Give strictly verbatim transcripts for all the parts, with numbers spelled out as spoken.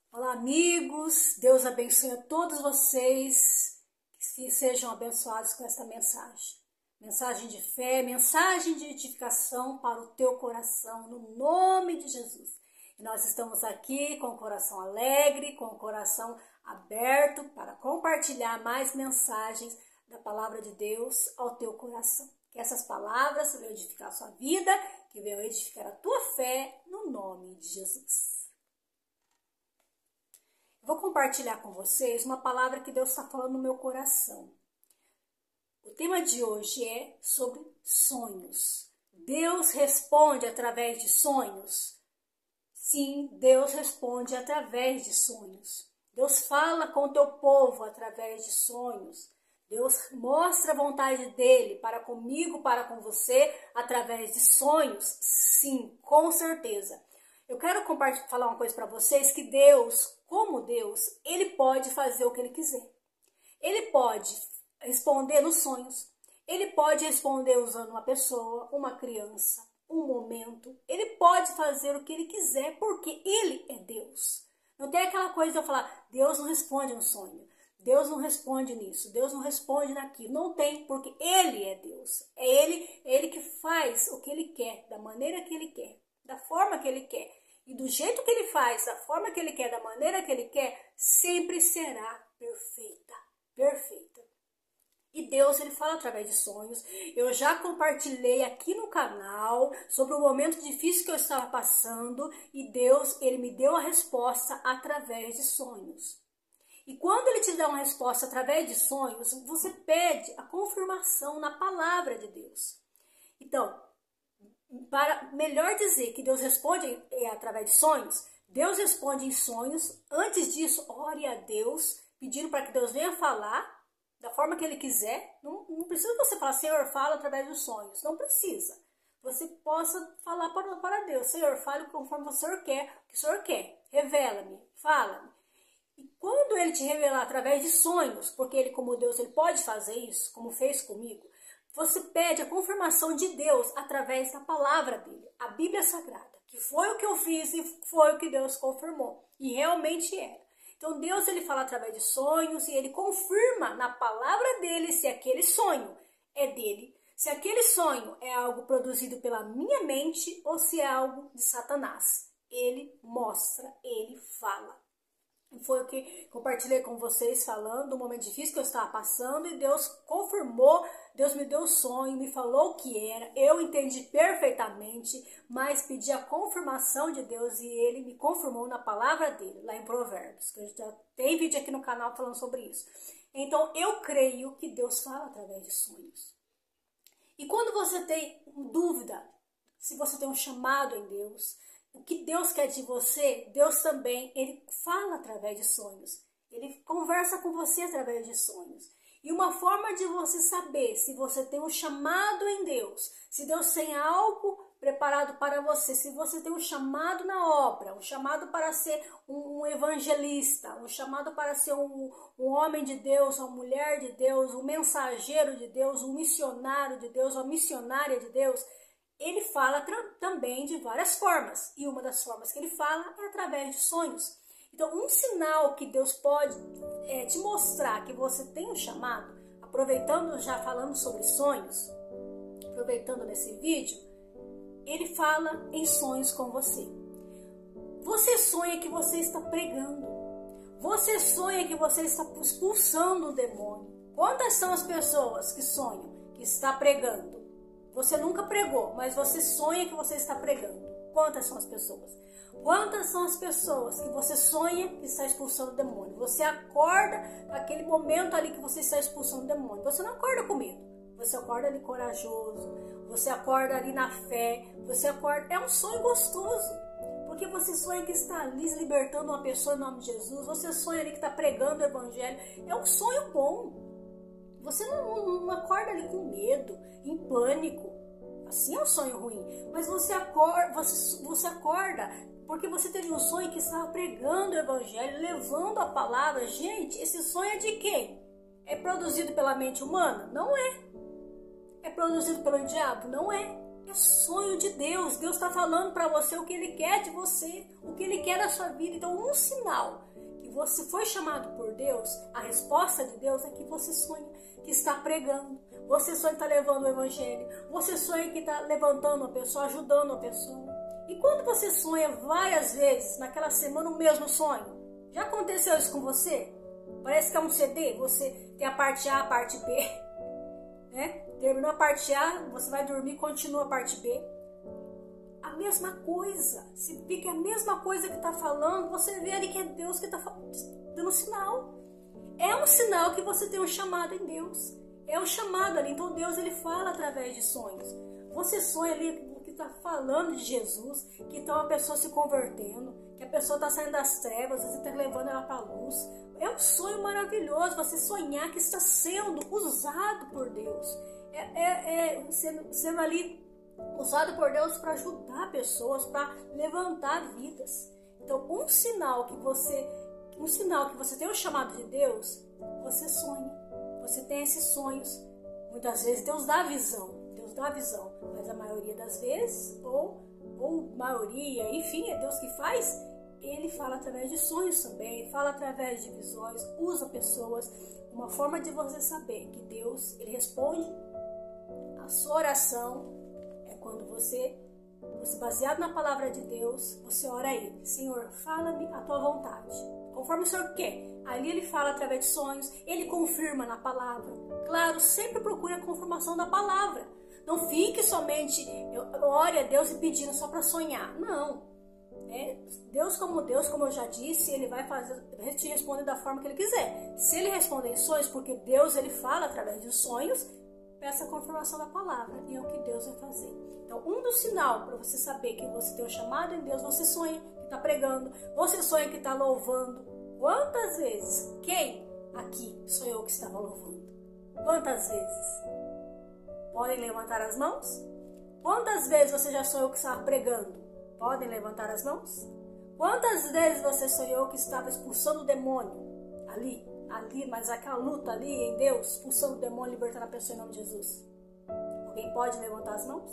Olá, amigos. Deus abençoe a todos vocês que sejam abençoados com esta mensagem. Mensagem de fé, mensagem de edificação para o teu coração, no nome de Jesus. E nós estamos aqui com o coração alegre, com o coração aberto para compartilhar mais mensagens da palavra de Deus ao teu coração. Que essas palavras venham edificar a sua vida, que venham edificar a tua fé, no nome de Jesus. Vou compartilhar com vocês uma palavra que Deus está falando no meu coração. O tema de hoje é sobre sonhos. Deus responde através de sonhos? Sim, Deus responde através de sonhos. Deus fala com o teu povo através de sonhos. Deus mostra a vontade dele para comigo, para com você, através de sonhos? Sim, com certeza. Eu quero falar uma coisa para vocês, que Deus, como Deus, ele pode fazer o que ele quiser. Ele pode responder nos sonhos. Ele pode responder usando uma pessoa, uma criança, um momento. Ele pode fazer o que ele quiser, porque ele é Deus. Não tem aquela coisa de eu falar, Deus não responde no sonho. Deus não responde nisso, Deus não responde naquilo. Não tem, porque ele é Deus. É ele, é ele que faz o que ele quer, da maneira que ele quer, da forma que ele quer. E do jeito que ele faz, da forma que ele quer, da maneira que ele quer, sempre será perfeita, perfeita. E Deus, ele fala através de sonhos. Eu já compartilhei aqui no canal sobre o momento difícil que eu estava passando, e Deus, ele me deu a resposta através de sonhos. E quando ele te dá uma resposta através de sonhos, você pede a confirmação na palavra de Deus. Então, para melhor dizer que Deus responde é, através de sonhos, Deus responde em sonhos. Antes disso, ore a Deus, pedindo para que Deus venha falar da forma que ele quiser. Não, não precisa você falar, Senhor, fala através dos sonhos. Não precisa. Você possa falar para, para Deus, Senhor, fale conforme o Senhor quer, o que o Senhor quer. Revela-me, fala-me. E quando ele te revelar através de sonhos, porque ele, como Deus, ele pode fazer isso, como fez comigo, você pede a confirmação de Deus através da palavra dele, a Bíblia Sagrada, que foi o que eu fiz e foi o que Deus confirmou. E realmente era. Então Deus, ele fala através de sonhos e ele confirma na palavra dele se aquele sonho é dele, se aquele sonho é algo produzido pela minha mente ou se é algo de Satanás. Ele mostra, ele fala. Foi o que compartilhei com vocês falando do momento difícil que eu estava passando, e Deus confirmou, Deus me deu o sonho, me falou o que era, eu entendi perfeitamente, mas pedi a confirmação de Deus e ele me confirmou na palavra dele, lá em Provérbios, que já tem vídeo aqui no canal falando sobre isso. Então eu creio que Deus fala através de sonhos. E quando você tem dúvida, se você tem um chamado em Deus, o que Deus quer de você, Deus também, ele fala através de sonhos. Ele conversa com você através de sonhos. E uma forma de você saber se você tem um chamado em Deus, se Deus tem algo preparado para você, se você tem um chamado na obra, um chamado para ser um, um evangelista, um chamado para ser um, um homem de Deus, uma mulher de Deus, um mensageiro de Deus, um missionário de Deus, uma missionária de Deus, ele fala também de várias formas, e uma das formas que ele fala é através de sonhos. Então, um sinal que Deus pode é, te mostrar que você tem um chamado, aproveitando, já falando sobre sonhos, aproveitando nesse vídeo, ele fala em sonhos com você. Você sonha que você está pregando, você sonha que você está expulsando o demônio. Quantas são as pessoas que sonham que está pregando? Você nunca pregou, mas você sonha que você está pregando. Quantas são as pessoas? Quantas são as pessoas que você sonha que está expulsando o demônio? Você acorda naquele momento ali que você está expulsando o demônio. Você não acorda com medo. Você acorda ali corajoso. Você acorda ali na fé. Você acorda... É um sonho gostoso. Porque você sonha que está ali libertando uma pessoa em nome de Jesus. Você sonha ali que está pregando o evangelho. É um sonho bom. Você não, não, não acorda ali com medo, em pânico. Assim é um sonho ruim. Mas você acorda, você, você acorda porque você teve um sonho que estava pregando o evangelho, levando a palavra. Gente, esse sonho é de quem? É produzido pela mente humana? Não é. É produzido pelo diabo? Não é. É sonho de Deus. Deus está falando para você o que Ele quer de você, o que Ele quer da sua vida. Então, um sinal que você foi chamado por Deus, a resposta de Deus é que você sonha que está pregando. Você sonha que está levando o evangelho. Você sonha que está levantando uma pessoa, ajudando uma pessoa. E quando você sonha várias vezes, naquela semana, o mesmo sonho, já aconteceu isso com você? Parece que é um C D, você tem a parte A, a parte B, né? Terminou a parte A, você vai dormir, continua a parte B. A mesma coisa, se fica a mesma coisa que está falando, você vê ali que é Deus que está dando sinal. É um sinal que você tem um chamado em Deus. É um chamado ali, então Deus ele fala através de sonhos. Você sonha ali que está falando de Jesus, que está uma pessoa se convertendo, que a pessoa está saindo das trevas, você está levando ela para a luz. É um sonho maravilhoso você sonhar que está sendo usado por Deus. É, é, é sendo, sendo ali usado por Deus para ajudar pessoas, para levantar vidas. Então, um sinal que você, um sinal que você tem o chamado de Deus, você sonha. Você tem esses sonhos. Muitas vezes Deus dá visão, Deus dá visão, mas a maioria das vezes, ou, ou maioria, enfim, é Deus que faz. Ele fala através de sonhos também, fala através de visões, usa pessoas. Uma forma de você saber que Deus, ele responde a sua oração é quando você, você baseado na palavra de Deus, você ora a Ele. Senhor, fala-me a tua vontade, conforme o Senhor quer. Ali ele fala através de sonhos, ele confirma na palavra. Claro, sempre procure a confirmação da palavra. Não fique somente, ore a Deus e pedindo só para sonhar. Não. É, Deus como Deus, como eu já disse, ele vai fazer, te responder da forma que ele quiser. Se ele responder em sonhos, porque Deus ele fala através de sonhos, peça a confirmação da palavra, e é o que Deus vai fazer. Então, um dos sinais para você saber que você tem um chamado em Deus, você sonha que está pregando, você sonha que está louvando. Quantas vezes, quem aqui sonhou que estava louvando? Quantas vezes? Podem levantar as mãos? Quantas vezes você já sonhou que estava pregando? Podem levantar as mãos? Quantas vezes você sonhou que estava expulsando o demônio? Ali, ali, mas aquela luta ali em Deus, expulsando o demônio, libertando a pessoa em nome de Jesus. Alguém pode levantar as mãos?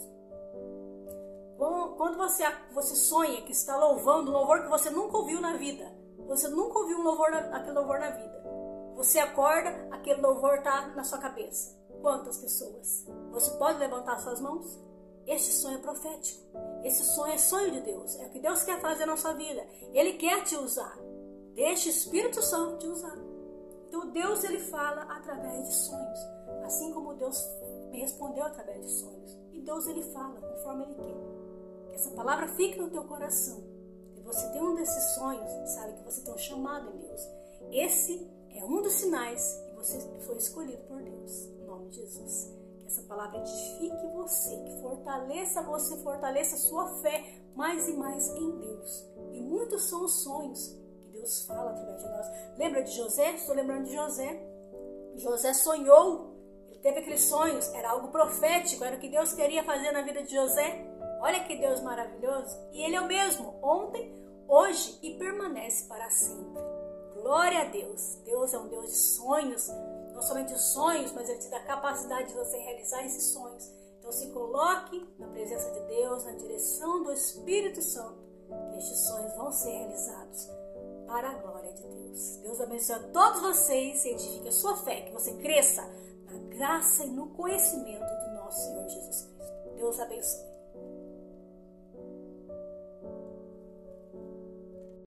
Quando você, você sonha que está louvando um louvor que você nunca ouviu na vida, você nunca ouviu um louvor na, aquele louvor na vida, você acorda, aquele louvor está na sua cabeça. Quantas pessoas? Você pode levantar suas mãos? Este sonho é profético. Esse sonho é sonho de Deus. É o que Deus quer fazer na sua vida. Ele quer te usar. Deixe o Espírito Santo te usar. Então Deus ele fala através de sonhos. Assim como Deus me respondeu através de sonhos. E Deus ele fala conforme ele quer. Que essa palavra fique no teu coração. E você tem um desses sonhos, sabe que você tem um chamado em Deus. Esse é um dos sinais que você foi escolhido por Deus. Em nome de Jesus. Essa palavra edifique você, que fortaleça você, fortaleça a sua fé mais e mais em Deus. E muitos são os sonhos que Deus fala através de nós. Lembra de José? Estou lembrando de José. José sonhou, ele teve aqueles sonhos, era algo profético, era o que Deus queria fazer na vida de José. Olha que Deus maravilhoso. E ele é o mesmo, ontem, hoje e permanece para sempre. Glória a Deus. Deus é um Deus de sonhos. Não somente sonhos, mas Ele te dá a capacidade de você realizar esses sonhos. Então se coloque na presença de Deus, na direção do Espírito Santo, que estes sonhos vão ser realizados para a glória de Deus. Deus abençoe a todos vocês e edifique a sua fé, que você cresça na graça e no conhecimento do nosso Senhor Jesus Cristo. Deus abençoe.